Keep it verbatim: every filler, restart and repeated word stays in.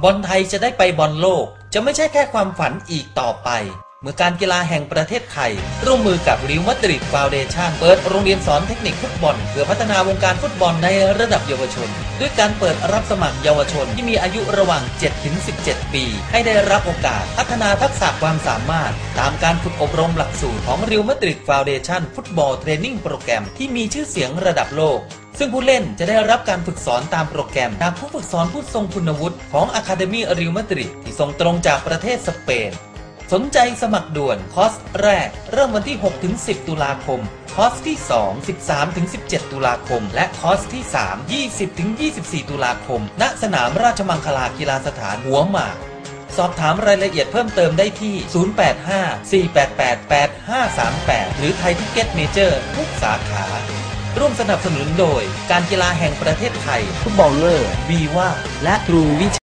บอลไทยจะได้ไปบอลโลกจะไม่ใช่แค่ความฝันอีกต่อไปเมื่อการกีฬาแห่งประเทศไทยร่วมมือกับริวมาดริดฟาวเดชั่นเปิดโรงเรียนสอนเทคนิคฟุตบอลเพื่อพัฒนาวงการฟุตบอลในระดับเยาวชนด้วยการเปิดรับสมัครเยาวชนที่มีอายุระหว่าง เจ็ดถึงสิบเจ็ด ปีให้ได้รับโอกาสพัฒนาทักษะความสามารถตามการฝึกอบรมหลักสูตรของริวมาดริดฟาวเดชั่นฟุตบอลเทรนนิ่งโปรแกรมที่มีชื่อเสียงระดับโลกซึ่งผู้เล่นจะได้รับการฝึกสอนตามโปรแกรมจากผู้ฝึกสอนผู้ทรงคุณวุฒิของอะคาเดมี่ริวมาดริดที่ส่งตรงจากประเทศสเปนสนใจสมัครด่วนคอร์สแรกเริ่มวันที่ หกถึงสิบ ตุลาคมคอร์สที่ สอง สิบสามถึงสิบเจ็ด ตุลาคมและคอร์สที่ สาม ยี่สิบถึงยี่สิบสี่ ตุลาคมณสนามราชมังคลากีฬาสถานหัวหมากสอบถามรายละเอียดเพิ่มเติมได้ที่ ศูนย์ แปด ห้า สี่ แปด แปด แปด ห้า สาม แปด หรือไทยทิกเก็ตเมเจอร์ทุกสาขาร่วมสนับสนุนโดยการกีฬาแห่งประเทศไทยฟุตบอลเลอร์วีว่าและทรูวิ